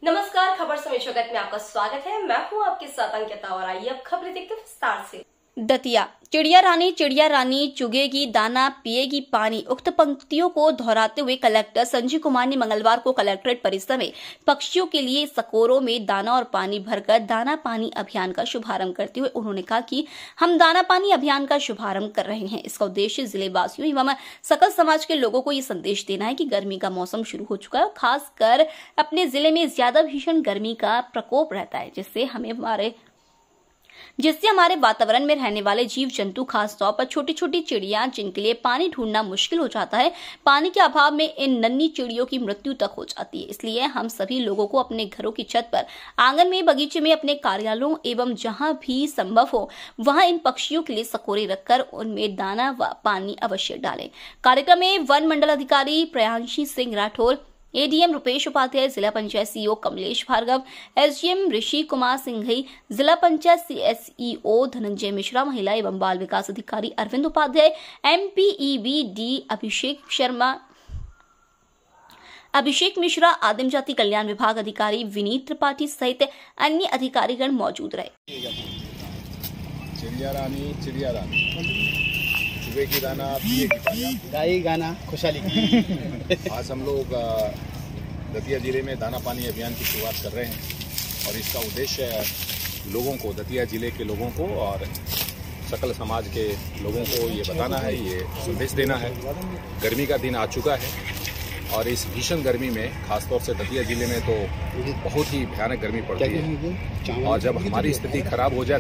नमस्कार, खबर समय जगत में आपका स्वागत है। मैं हूं आपके साथ अंकिता और आइए अब खबरें देखते विस्तार से। दतिया चिड़िया रानी चुगेगी दाना पिएगी पानी। उक्त पंक्तियों को दोहराते हुए कलेक्टर संजीव कुमार ने मंगलवार को कलेक्ट्रेट परिसर में पक्षियों के लिए सकोरों में दाना और पानी भरकर दाना पानी अभियान का शुभारंभ करते हुए उन्होंने कहा कि हम दाना पानी अभियान का शुभारंभ कर रहे हैं। इसका उद्देश्य जिले वासियों एवं सकल समाज के लोगों को ये संदेश देना है कि गर्मी का मौसम शुरू हो चुका है। खासकर अपने जिले में ज्यादा भीषण गर्मी का प्रकोप रहता है, जिससे हमारे वातावरण में रहने वाले जीव जंतु, खास तौर पर छोटी छोटी चिड़िया, जिनके लिए पानी ढूंढना मुश्किल हो जाता है, पानी के अभाव में इन नन्ही चिड़ियों की मृत्यु तक हो जाती है। इसलिए हम सभी लोगों को अपने घरों की छत पर, आंगन में, बगीचे में, अपने कार्यालयों एवं जहां भी संभव हो वहां इन पक्षियों के लिए सकोरे रखकर उनमें दाना व पानी अवश्य डालें। कार्यक्रम में वन मंडल अधिकारी प्रयांशी सिंह राठौर, एडीएम रुपेश उपाध्याय, जिला पंचायत सीईओ कमलेश भार्गव, एसडीएम ऋषि कुमार सिंघई, जिला पंचायत सीएसईओ धनंजय मिश्रा, महिला एवं बाल विकास अधिकारी अरविंद उपाध्याय, एमपीईबीडी अभिषेक मिश्रा, आदिम जाति कल्याण विभाग अधिकारी विनीत त्रिपाठी सहित अन्य अधिकारीगण मौजूद रहे। चिड़िया रानी चुगेगी दाना पिएगी पानी, गाई गाना खुशहाली। आज हम लोग दतिया जिले में दाना पानी अभियान की शुरुआत कर रहे हैं और इसका उद्देश्य लोगों को, दतिया जिले के लोगों को और सकल समाज के लोगों को ये बताना है, ये संदेश देना है। गर्मी का दिन आ चुका है और इस भीषण गर्मी में खासतौर से दतिया जिले में तो बहुत ही भयानक गर्मी पड़ती है और जब हमारी स्थिति खराब हो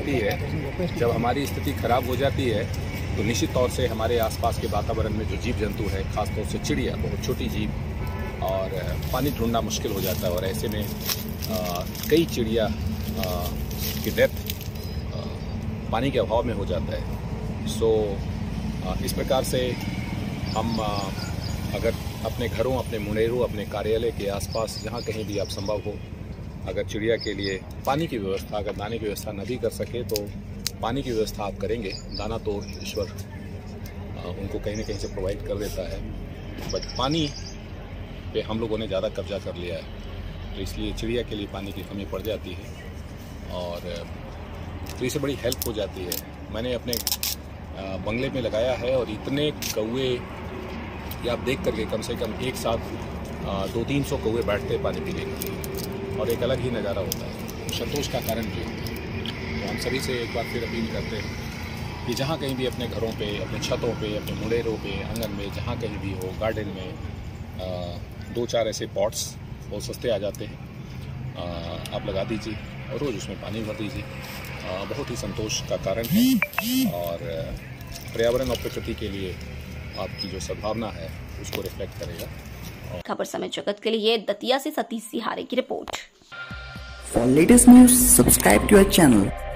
जाती है तो निश्चित तौर से हमारे आसपास के वातावरण में जो जीव जंतु है, खासतौर से चिड़िया, बहुत छोटी जीव, और पानी ढूंढना मुश्किल हो जाता है और ऐसे में कई चिड़िया की डेथ पानी के अभाव में हो जाता है। इस प्रकार से हम अगर अपने घरों, अपने मुंडेरों, अपने कार्यालय के आसपास जहाँ कहीं भी आप संभव हो, अगर चिड़िया के लिए पानी की व्यवस्था, अगर दाने की व्यवस्था न भी कर सके तो पानी की व्यवस्था आप करेंगे। दाना तो ईश्वर उनको कहीं न कहीं से प्रोवाइड कर देता है, बट पानी पे हम लोगों ने ज़्यादा कब्जा कर लिया है, तो इसलिए चिड़िया के लिए पानी की कमी पड़ जाती है और तो इससे बड़ी हेल्प हो जाती है। मैंने अपने बंगले में लगाया है और इतने कौवे ये आप देख करके कम से कम एक साथ 200-300 कौवे बैठते हैं पानी पीने के और एक अलग ही नज़ारा होता है। संतोष का कारण भी है। तो हम सभी से एक बार फिर अपील करते हैं कि जहाँ कहीं भी अपने घरों पे, अपने छतों पे, अपने मुंडेरों पे, आंगन में, जहाँ कहीं भी हो, गार्डन में 2-4 ऐसे पॉट्स बहुत सस्ते आ जाते हैं, आप लगा दीजिए और रोज़ उसमें पानी भर दीजिए। बहुत ही संतोष का कारण है और पर्यावरण और प्रकृति के लिए आपकी जो सद्भावना है उसको रिफ्लेक्ट करेगा। खबर समय जगत के लिए दतिया से सतीश सिहारे की report. For latest news, subscribe to our channel.